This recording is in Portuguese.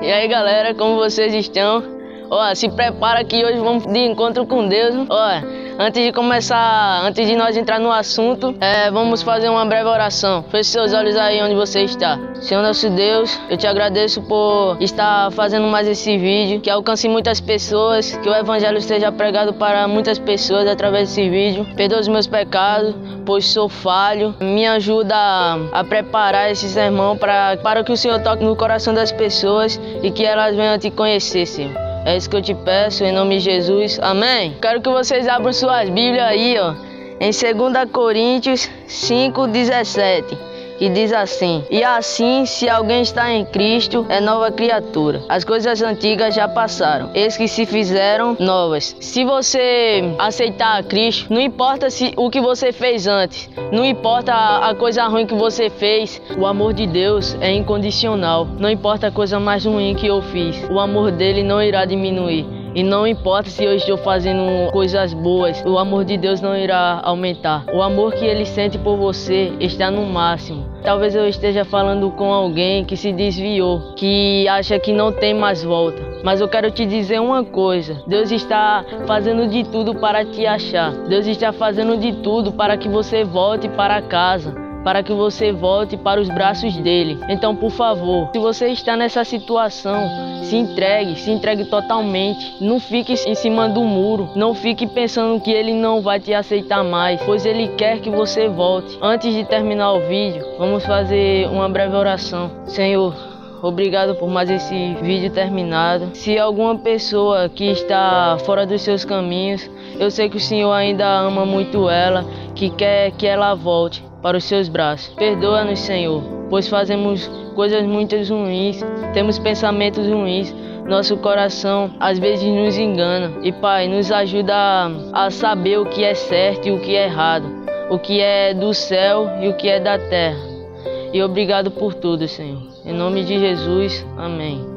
E aí galera, como vocês estão? Ó, se prepara que hoje vamos de encontro com Deus. Ó, antes de nós entrar no assunto, vamos fazer uma breve oração. Feche seus olhos aí onde você está. Senhor nosso Deus, eu te agradeço por estar fazendo mais esse vídeo, que alcance muitas pessoas, que o evangelho seja pregado para muitas pessoas através desse vídeo. Perdoa os meus pecados, pois sou falho. Me ajuda a preparar esse sermão para que o Senhor toque no coração das pessoas e que elas venham te conhecer, Senhor. É isso que eu te peço, em nome de Jesus. Amém? Quero que vocês abram suas Bíblias aí, ó, em 2 Coríntios 5:17, que diz assim: E assim, se alguém está em Cristo, é nova criatura. As coisas antigas já passaram, eis que se fizeram novas. Se você aceitar a Cristo, não importa o que você fez antes, não importa a coisa ruim que você fez, o amor de Deus é incondicional. Não importa a coisa mais ruim que eu fiz, o amor dele não irá diminuir. E não importa se eu estou fazendo coisas boas, o amor de Deus não irá aumentar. O amor que ele sente por você está no máximo. Talvez eu esteja falando com alguém que se desviou, que acha que não tem mais volta. Mas eu quero te dizer uma coisa: Deus está fazendo de tudo para te achar. Deus está fazendo de tudo para que você volte para casa, para que você volte para os braços dele. Então, por favor, se você está nessa situação, se entregue totalmente. Não fique em cima do muro, não fique pensando que ele não vai te aceitar mais, pois ele quer que você volte. Antes de terminar o vídeo, vamos fazer uma breve oração. Senhor, obrigado por mais esse vídeo terminado. Se alguma pessoa que está fora dos seus caminhos, eu sei que o Senhor ainda ama muito ela, que quer que ela volte para os seus braços. Perdoa-nos, Senhor, pois fazemos coisas muito ruins, temos pensamentos ruins, nosso coração às vezes nos engana. E Pai, nos ajuda a saber o que é certo e o que é errado, o que é do céu e o que é da terra. E obrigado por tudo, Senhor. Em nome de Jesus, amém.